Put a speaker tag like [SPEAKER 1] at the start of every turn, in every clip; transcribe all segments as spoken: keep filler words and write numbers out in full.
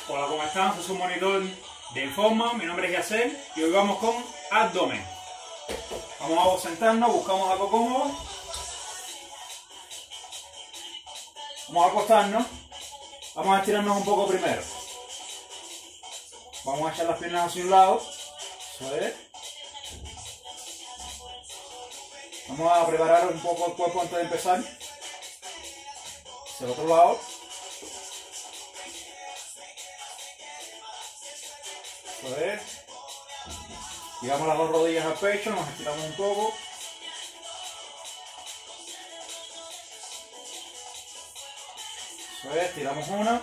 [SPEAKER 1] Hola, ¿cómo están? Soy su monitor de Informa, mi nombre es Yacel y hoy vamos con abdomen. Vamos a sentarnos, buscamos algo cómodo. Vamos a acostarnos. Vamos a estirarnos un poco primero. Vamos a echar las piernas hacia un lado. Eso es. Vamos a preparar un poco el cuerpo antes de empezar. Hacia el otro lado. Eso es. Llevamos las dos rodillas al pecho, nos estiramos un poco. Eso es, tiramos una.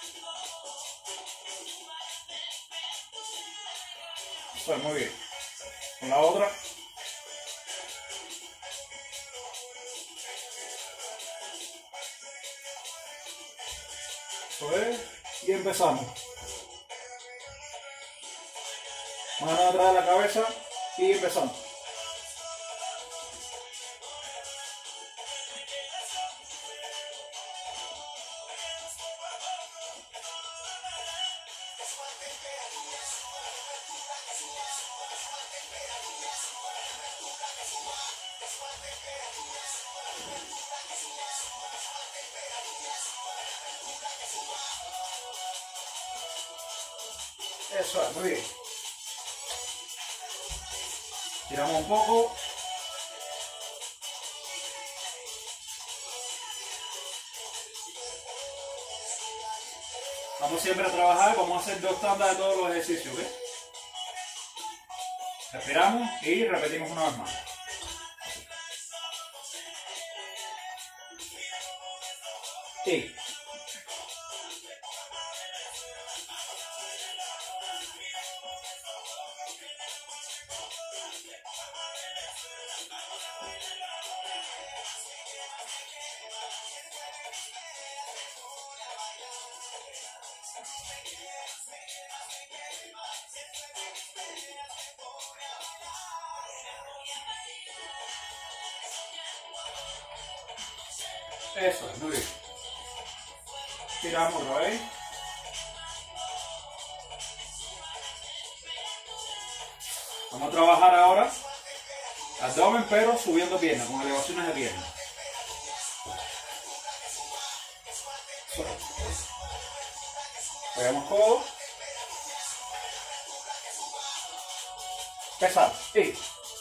[SPEAKER 1] Eso es, muy bien. Con la otra. Eso es. Y empezamos. Mano atrás de la cabeza y empezamos. Eso es, muy bien. Tiramos un poco. Vamos siempre a trabajar, vamos a hacer dos tandas de todos los ejercicios, ¿ok? Respiramos y repetimos una vez más. Y eso es, muy bien. Tiramos otra vez. Vamos a trabajar ahora abdomen, pero subiendo piernas, con elevaciones de piernas. Pegamos codo. Pesado. Y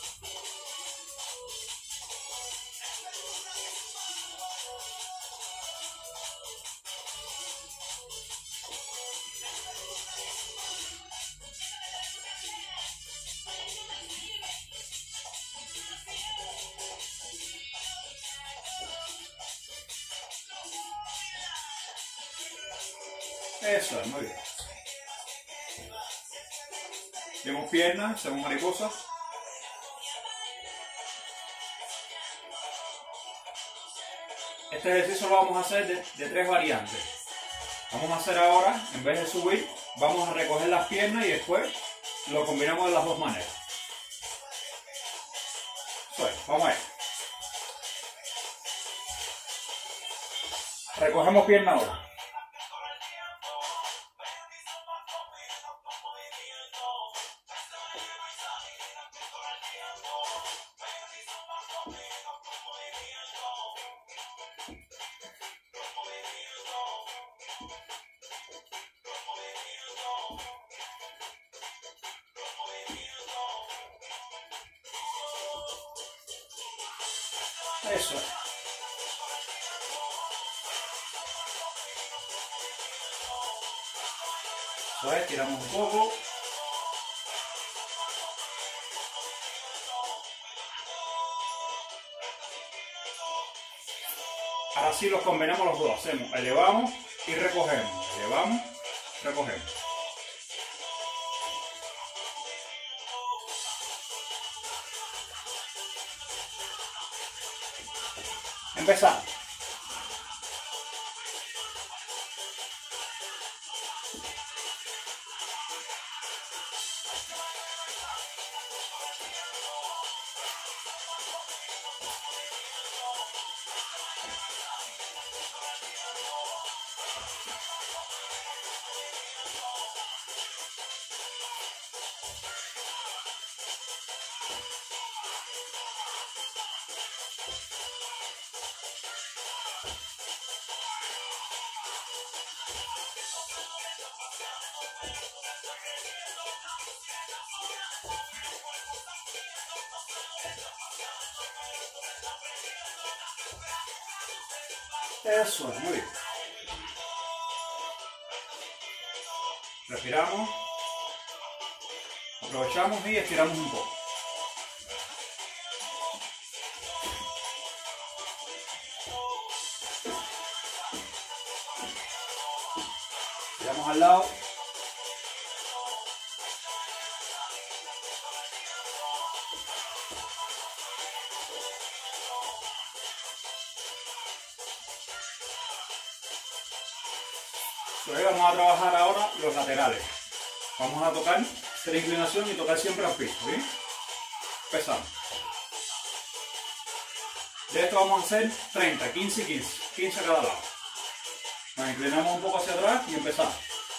[SPEAKER 1] eso es, muy bien. Vemos piernas, según mariposa. Este ejercicio lo vamos a hacer de, de tres variantes. Vamos a hacer ahora, en vez de subir, vamos a recoger las piernas y después lo combinamos de las dos maneras. Eso es, vamos a ver. Recogemos pierna ahora. Eso es. Eso es, tiramos un poco. Ahora sí los combinamos los dos. Hacemos, elevamos y recogemos. Elevamos, recogemos. Empezamos. Eso es, muy bien. Respiramos. Aprovechamos y estiramos un poco. Tiramos al lado. Entonces vamos a trabajar ahora los laterales. Vamos a tocar cero inclinación y tocar siempre al piso, ¿bien? Empezamos. De esto vamos a hacer treinta, quince y quince. quince a cada lado. Nos inclinamos un poco hacia atrás y empezamos.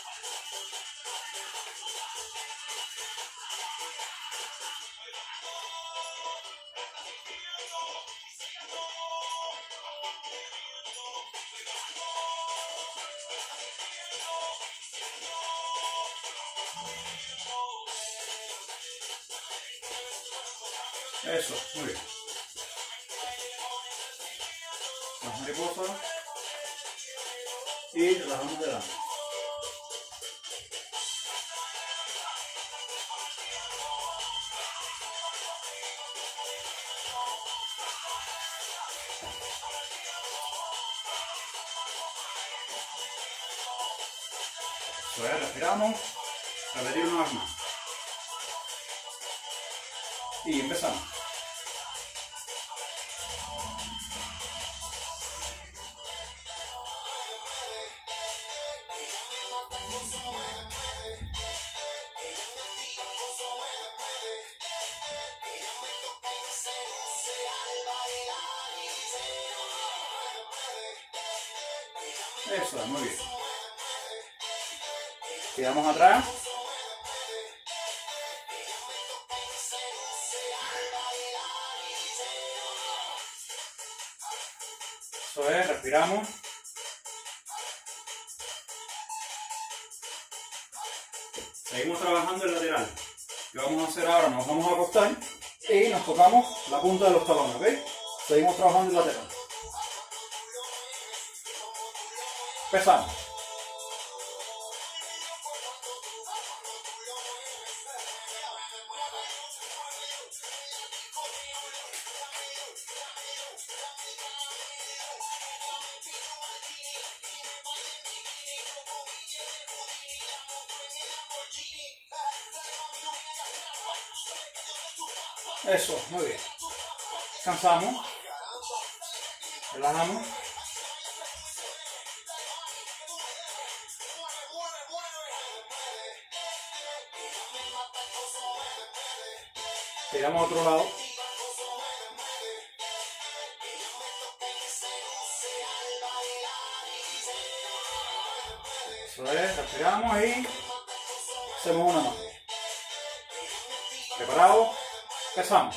[SPEAKER 1] Eso, muy bien. Las mariposas y relajamos delante. Eso es, respiramos, repetir una vez más. Y empezamos. Eso es, muy bien. Quedamos atrás. Eso es, respiramos. Seguimos trabajando el lateral. ¿Qué vamos a hacer ahora? Nos vamos a acostar y nos tocamos la punta de los talones, ¿ok? Seguimos trabajando el lateral. Empezamos. Eso, muy bien. Descansamos. Relajamos. Tiramos a otro lado. Eso es, respiramos y hacemos una más. ¿Preparados? Empezamos.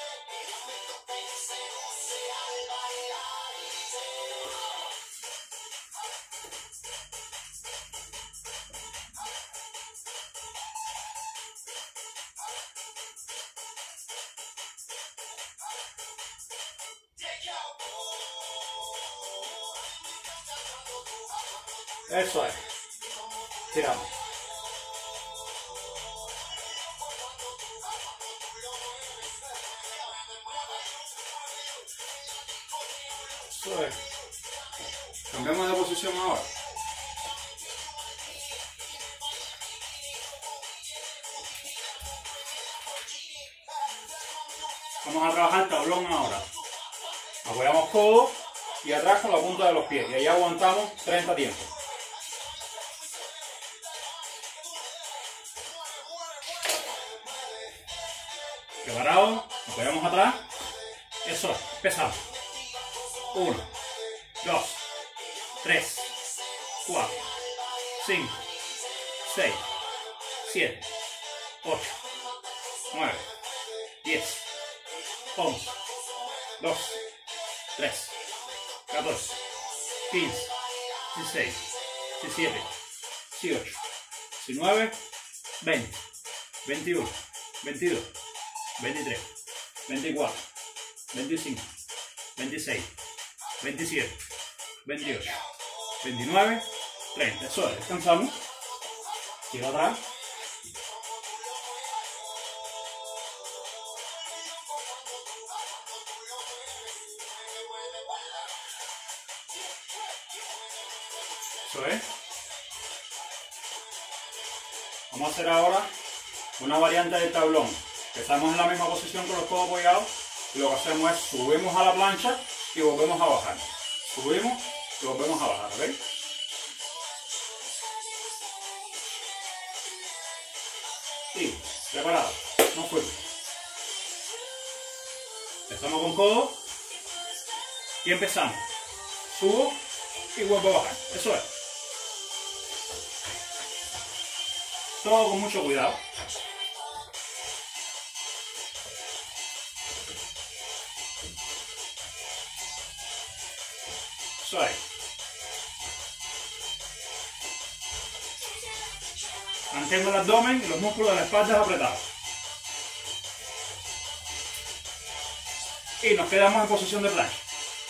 [SPEAKER 1] Eso es. Tiramos. Eso es. Cambiamos de posición ahora. Vamos a trabajar tablón ahora. Apoyamos codo y atrás con la punta de los pies. Y ahí aguantamos treinta tiempos. Preparados, apoyamos atrás. Eso es, empezamos. uno, dos, tres, cuatro, cinco, seis, siete, ocho, nueve, diez, once, doce, trece, catorce, quince, dieciséis, diecisiete, dieciocho, diecinueve, veinte, veintiuno, veintidós, veintitrés, veinticuatro, veinticinco, veintiséis, veintisiete, veintiocho, veintinueve, treinta. Eso es, descansamos. Tiro atrás. Eso es. Vamos a hacer ahora una variante del tablón. Empezamos en la misma posición con los codos apoyados y lo que hacemos es subimos a la plancha y volvemos a bajar. Subimos y volvemos a bajar, ¿veis? Y preparado, nos fuimos. Empezamos con codo y empezamos. Subo y vuelvo a bajar. Eso es. Todo con mucho cuidado. Eso es. Mantengo el abdomen y los músculos de la espalda apretados. Y nos quedamos en posición de plancha.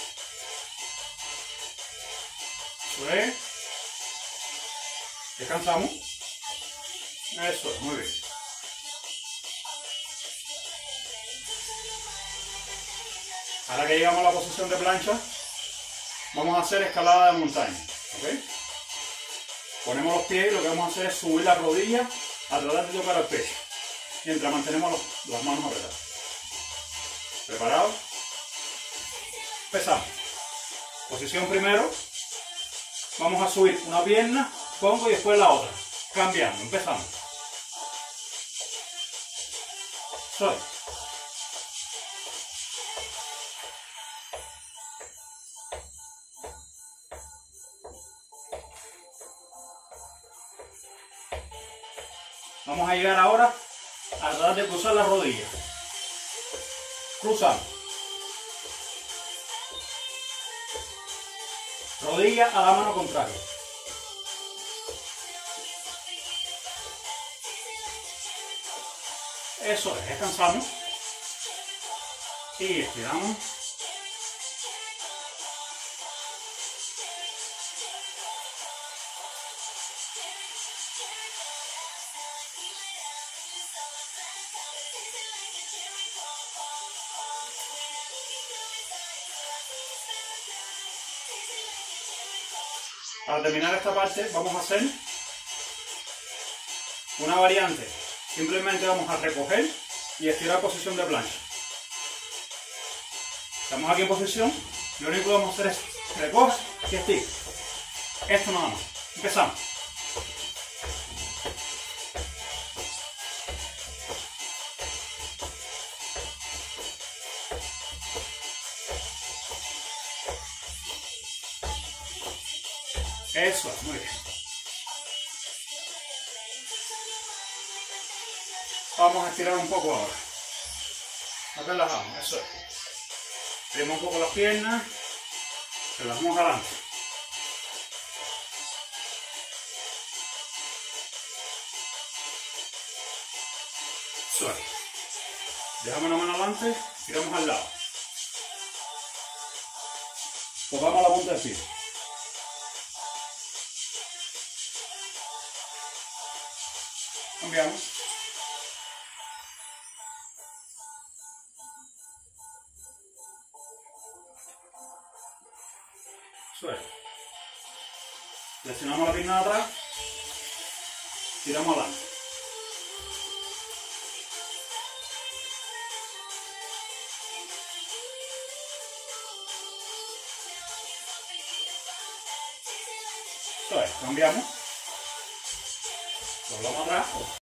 [SPEAKER 1] Eso es. Descansamos. Eso es, muy bien. Ahora que llegamos a la posición de plancha, vamos a hacer escalada de montaña. ¿Okay? Ponemos los pies y lo que vamos a hacer es subir la rodilla a tratar de tocar el pecho, mientras mantenemos los, las manos apretadas. ¿Preparados? Empezamos. Posición primero. Vamos a subir una pierna, pongo y después la otra. Cambiando. Empezamos. Soy. Vamos a llegar ahora a tratar de cruzar las rodillas. Cruzamos. Rodilla a la mano contraria. Eso es, descansamos. Y estiramos. Para terminar esta parte vamos a hacer una variante. Simplemente vamos a recoger y estirar posición de plancha. Estamos aquí en posición, lo único que vamos a hacer es recoger y estirar. Esto nada más. Empezamos. Eso es, muy bien. Vamos a estirar un poco ahora. Nos relajamos, eso es. Abrimos un poco las piernas, relajamos adelante. Eso es. Dejamos la mano adelante, tiramos al lado. Tocamos la punta del pie. Cambiamos. Eso es. Flexionamos la pierna de atrás, tiramos adelante. Eso es, cambiamos. Doblamos atrás.